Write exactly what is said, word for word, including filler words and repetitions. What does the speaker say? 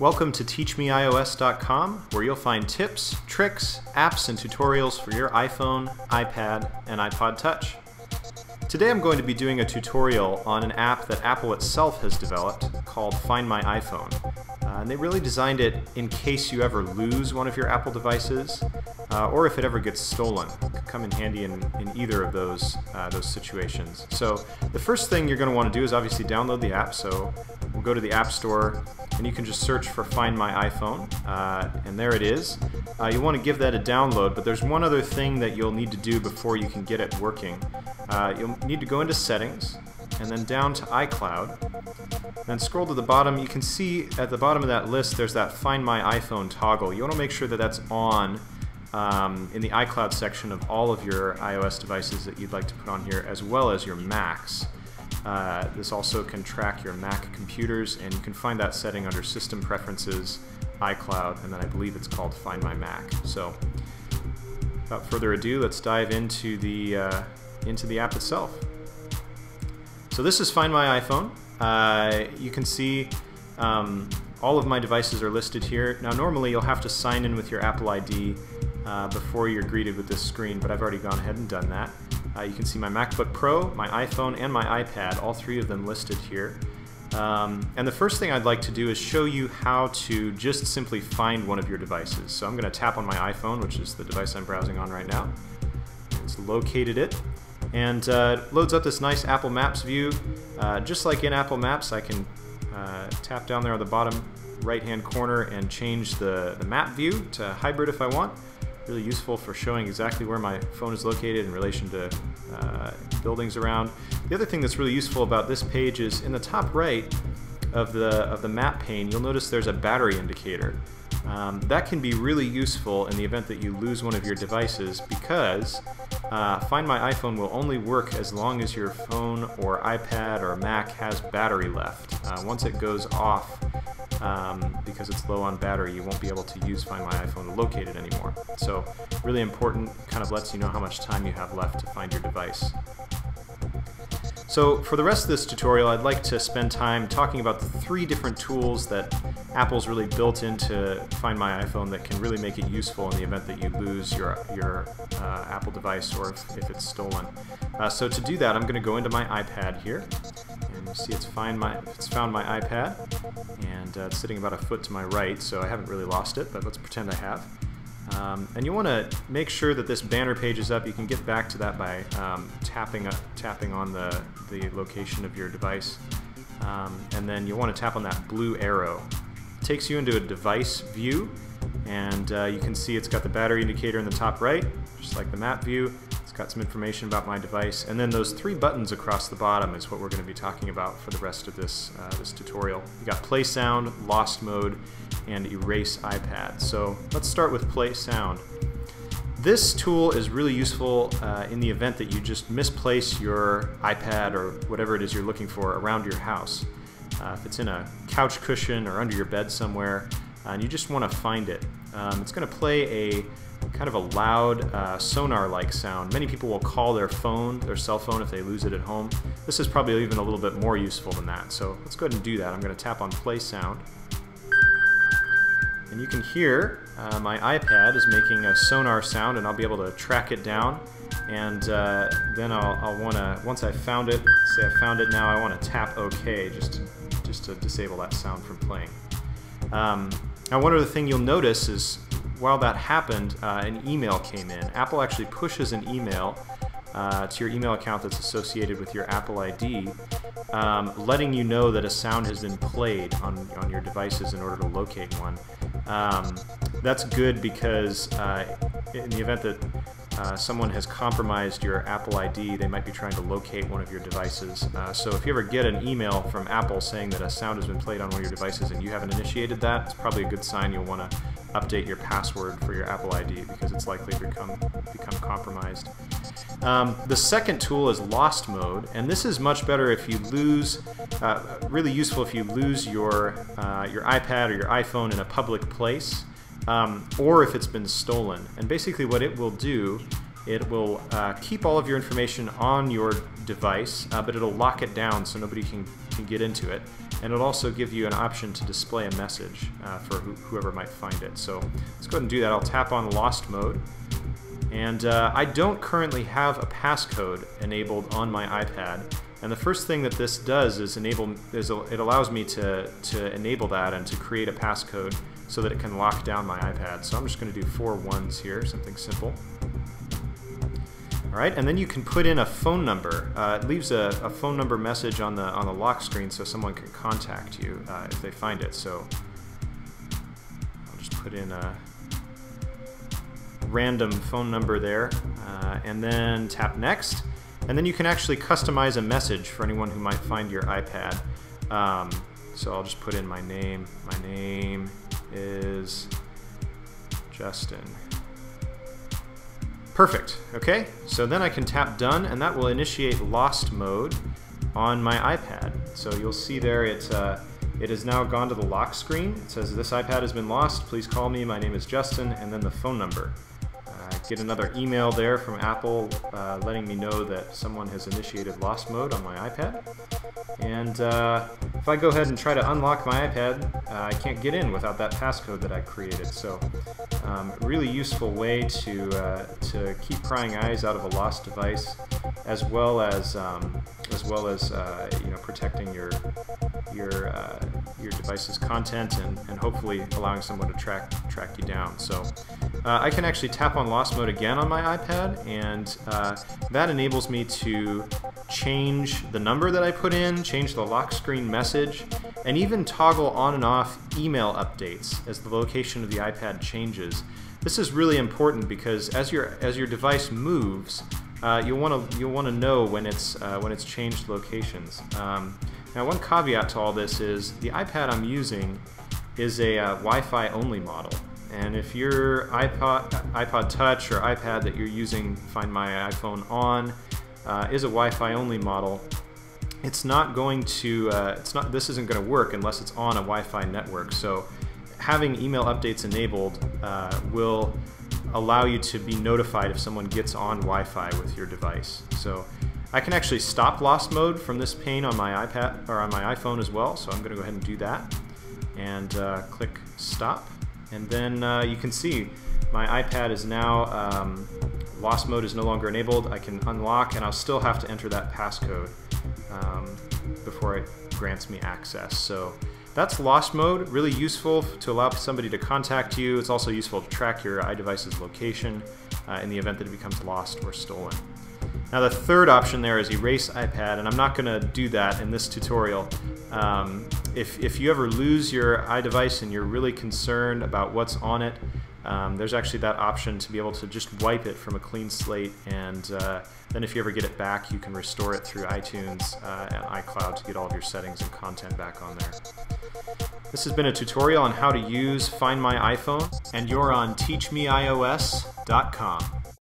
Welcome to teach me I O S dot com, where you'll find tips, tricks, apps, and tutorials for your iPhone, iPad, and iPod Touch. Today I'm going to be doing a tutorial on an app that Apple itself has developed called Find My iPhone. Uh, and they really designed it in case you ever lose one of your Apple devices, uh, or if it ever gets stolen. It could come in handy in, in either of those, uh, those situations. So the first thing you're going to want to do is obviously download the app. So we'll go to the App Store, and you can just search for Find My iPhone, uh, and there it is. Uh, you want to give that a download, but there's one other thing that you'll need to do before you can get it working. Uh, you'll need to go into Settings, and then down to iCloud. Then scroll to the bottom. You can see at the bottom of that list there's that Find My iPhone toggle. You want to make sure that that's on um, in the iCloud section of all of your iOS devices that you'd like to put on here, as well as your Macs. Uh, this also can track your Mac computers, and you can find that setting under System Preferences, iCloud, and then I believe it's called Find My Mac. So without further ado, let's dive into the, uh, into the app itself. So this is Find My iPhone. Uh, you can see um, all of my devices are listed here. Now normally you'll have to sign in with your Apple I D uh, before you're greeted with this screen, but I've already gone ahead and done that. Uh, you can see my MacBook Pro, my iPhone, and my iPad, all three of them listed here. Um, and the first thing I'd like to do is show you how to just simply find one of your devices. So I'm going to tap on my iPhone, which is the device I'm browsing on right now. It's located it, and uh, it loads up this nice Apple Maps view. Uh, just like in Apple Maps, I can uh, tap down there on the bottom right-hand corner and change the, the map view to hybrid if I want. Really useful for showing exactly where my phone is located in relation to uh, buildings around. The other thing that's really useful about this page is in the top right of the, of the map pane, you'll notice there's a battery indicator. Um, that can be really useful in the event that you lose one of your devices, because uh, Find My iPhone will only work as long as your phone or iPad or Mac has battery left. Uh, once it goes off, Um, because it's low on battery, you won't be able to use Find My iPhone to locate it anymore. So really important, kind of lets you know how much time you have left to find your device. So for the rest of this tutorial, I'd like to spend time talking about the three different tools that Apple's really built into Find My iPhone that can really make it useful in the event that you lose your, your uh, Apple device, or if, if it's stolen. Uh, so to do that, I'm going to go into my iPad here. And you see it's, find my, it's found my iPad, and uh, it's sitting about a foot to my right, so I haven't really lost it, but let's pretend I have. Um, and you want to make sure that this banner page is up. You can get back to that by um, tapping, up, tapping on the, the location of your device. Um, and then you want to tap on that blue arrow. It takes you into a device view, and uh, you can see it's got the battery indicator in the top right, just like the map view. It's got some information about my device, and then those three buttons across the bottom is what we're going to be talking about for the rest of this, uh, this tutorial. You got Play Sound, Lost Mode, and Erase iPad. So let's start with Play Sound. This tool is really useful uh, in the event that you just misplace your iPad or whatever it is you're looking for around your house. Uh, if it's in a couch cushion or under your bed somewhere, uh, and you just want to find it. Um, it's going to play a kind of a loud uh, sonar-like sound. Many people will call their phone, their cell phone, if they lose it at home. This is probably even a little bit more useful than that. So let's go ahead and do that. I'm going to tap on Play Sound. And you can hear uh, my iPad is making a sonar sound, and I'll be able to track it down. And uh, then I'll, I'll want to, once I've found it, say I found it now, I want to tap OK just to, just to disable that sound from playing. Um, now one other thing you'll notice is while that happened, uh, an email came in. Apple actually pushes an email uh, to your email account that's associated with your Apple I D, um, letting you know that a sound has been played on, on your devices in order to locate one. Um, that's good because uh, in the event that uh, someone has compromised your Apple I D, they might be trying to locate one of your devices. Uh, so if you ever get an email from Apple saying that a sound has been played on one of your devices and you haven't initiated that, it's probably a good sign you'll want to update your password for your Apple I D, because it's likely to become, become compromised. Um, the second tool is Lost Mode, and this is much better if you lose, uh, really useful if you lose your, uh, your iPad or your iPhone in a public place, um, or if it's been stolen. And basically what it will do, it will uh, keep all of your information on your device, uh, but it'll lock it down so nobody can, can get into it. and it'll also give you an option to display a message uh, for wh whoever might find it. So let's go ahead and do that. I'll tap on lost mode. And uh, I don't currently have a passcode enabled on my iPad. And the first thing that this does is enable is it allows me to, to enable that and to create a passcode so that it can lock down my iPad. So I'm just going to do four ones here, something simple. All right, and then you can put in a phone number. Uh, it leaves a, a phone number message on the on the lock screen so someone can contact you uh, if they find it. So I'll just put in a random phone number there, uh, and then tap next, and then you can actually customize a message for anyone who might find your iPad. Um, so I'll just put in my name. My name is Justin. Perfect. Okay, so then I can tap done, and that will initiate lost mode on my iPad. So you'll see there it uh, it has now gone to the lock screen. It says this iPad has been lost. Please call me. My name is Justin, and then the phone number. Get another email there from Apple uh, letting me know that someone has initiated lost mode on my iPad. And uh, if I go ahead and try to unlock my iPad, uh, I can't get in without that passcode that I created. So um, really useful way to, uh, to keep prying eyes out of a lost device, as well as, um, as, well as uh, you know, protecting your, your, uh, your device's content and, and hopefully allowing someone to track, track you down. So uh, I can actually tap on lost mode again on my iPad, and uh, that enables me to change the number that I put in, change the lock screen message, and even toggle on and off email updates as the location of the iPad changes. This is really important because as your as your device moves, uh, you'll want to you'll want to know when it's uh, when it's changed locations. Um, now, one caveat to all this is the iPad I'm using is a uh, Wi-Fi only model. And if your iPod, iPod Touch or iPad that you're using Find My iPhone on uh, is a Wi-Fi only model, it's not going to, uh, it's not, this isn't going to work unless it's on a Wi-Fi network. So having email updates enabled uh, will allow you to be notified if someone gets on Wi-Fi with your device. So I can actually stop lost mode from this pane on my iPad or on my iPhone as well. So I'm going to go ahead and do that and uh, click stop. And then uh, you can see my iPad is now, um, lost mode is no longer enabled. I can unlock, and I'll still have to enter that passcode um, before it grants me access. So that's lost mode, really useful to allow somebody to contact you. It's also useful to track your iDevice's location uh, in the event that it becomes lost or stolen. Now the third option there is erase iPad, and I'm not going to do that in this tutorial. Um, if, if you ever lose your iDevice and you're really concerned about what's on it, um, there's actually that option to be able to just wipe it from a clean slate, and uh, then if you ever get it back, you can restore it through iTunes uh, and iCloud to get all of your settings and content back on there. This has been a tutorial on how to use Find My iPhone, and you're on teach me i O S dot com.